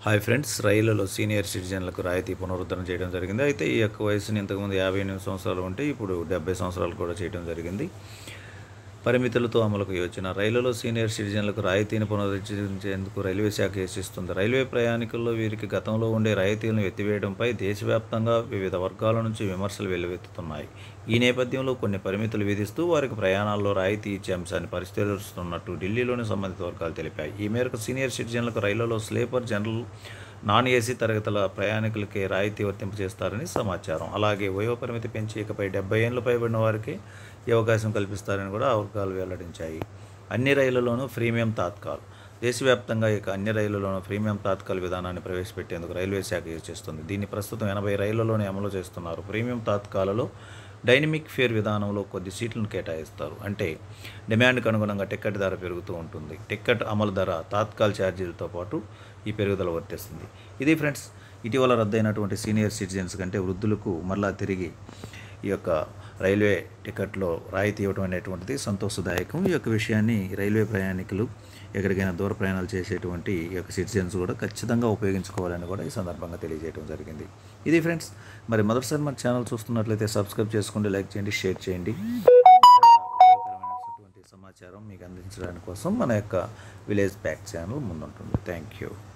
Hi friends, రైళ్లలో senior సిటిజన్లకు రాయితీ పునరుద్ధరణ చేయడం జరిగింది. అయితే ఈ యొక్క వయసుని ఇంతకుముందు 58 సంవత్సరాలు ఉంటే ఇప్పుడు 70 సంవత్సరాలు కూడా చేయడం జరిగింది. పరిమితులతో అమలుకు వచ్చిన రైళ్లలో సీనియర్ సిటిజన్లకు రాయితీని పునరుద్ధరించేందుకు రైల్వే శాఖ యోచిస్తుంది. రైల్వే ప్రయాణికుల్లో వీరికి గతంలో ఉండే రాయితీలను ఎత్తివేయడంపై దేశవ్యాప్తంగా వివిధ వర్గాల నుంచి విమర్శలు వెల్లువెత్తుతున్నాయి. ఈ నేపథ్యంలో కొన్ని పరిమితులు విధిస్తూ వారికి ప్రయాణాల్లో రాయితీ ఇచ్చే అంశాన్ని పరిశీలిస్తున్నట్టు ఢిల్లీలోని సంబంధిత వర్గాలు తెలిపాయి. ఈ మేరకు సీనియర్ సిటిజన్లకు రైళ్లలో స్లీపర్, జనరల్, నాన్ ఏసీ తరగతుల ప్రయాణికులకే రాయితీ వర్తింపజేస్తారని సమాచారం. అలాగే వయోపరిమితి పెంచి ఇకపై 70 ఏళ్లు పైబడిన వారికి ఈ అవకాశం కల్పిస్తారని కూడా ఆ వర్గాలు వెల్లడించాయి. అన్ని రైళ్లలోనూ ప్రీమియం తాత్కాల్. దేశవ్యాప్తంగా ఇక అన్ని రైళ్లలోనూ ప్రీమియం తాత్కాల్ విధానాన్ని ప్రవేశపెట్టేందుకు రైల్వే శాఖ యోచిస్తుంది. దీన్ని ప్రస్తుతం 80 రైళ్లలోనే అమలు చేస్తున్నారు. ప్రీమియం తాత్కాలలో డైనమిక్ ఫేర్ విధానంలో కొద్ది సీట్లను కేటాయిస్తారు. అంటే డిమాండ్కు అనుగుణంగా టికెట్ ధర పెరుగుతూ ఉంటుంది. టికెట్ అమలు ధర తాత్కాల్ ఛార్జీలతో పాటు ఈ పెరుగుదల వర్తిస్తుంది. ఇది ఫ్రెండ్స్, ఇటీవల రద్దయినటువంటి సీనియర్ సిటిజన్స్ కంటే వృద్ధులకు మరలా తిరిగి ఈ యొక్క రైల్వే టికెట్లో రాయితీ ఇవ్వడం అనేటువంటిది సంతోషదాయకం. ఈ యొక్క విషయాన్ని రైల్వే ప్రయాణికులు ఎక్కడికైనా దూర ప్రయాణాలు చేసేటువంటి ఈ యొక్క సిటిజన్స్ కూడా ఖచ్చితంగా ఉపయోగించుకోవాలని కూడా ఈ సందర్భంగా తెలియజేయడం జరిగింది. ఇది ఫ్రెండ్స్, మరి మొదటిసారి మన ఛానల్ చూస్తున్నట్లయితే సబ్స్క్రైబ్ చేసుకోండి, లైక్ చేయండి, షేర్ చేయండి. ఉపయోగకరమైనటువంటి సమాచారం మీకు అందించడానికి కోసం మన యొక్క విలేజ్ ప్యాక్ ఛానల్ ముందుంటుంది. Thank you.